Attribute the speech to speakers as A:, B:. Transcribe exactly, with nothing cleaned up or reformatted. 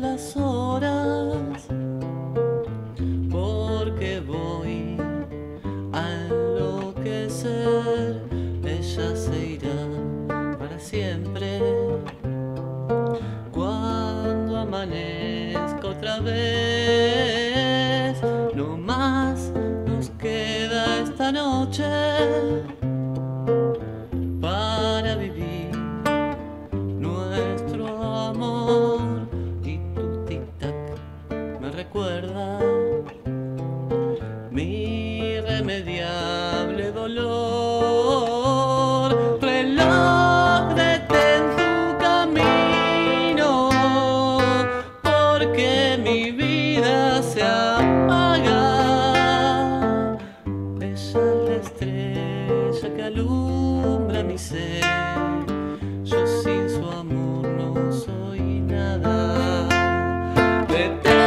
A: las horas, porque voy a enloquecer. Ella se irá para siempre cuando amanezca otra vez. No más nos queda esta noche para vivir nuestro amor. Y tu tic-tac me recuerda mi irremediable dolor. Reloj, detén tu camino, porque mi vida se apaga. Ella es la estrella que alumbra mi ser. Yo sin su amor no soy nada. Detén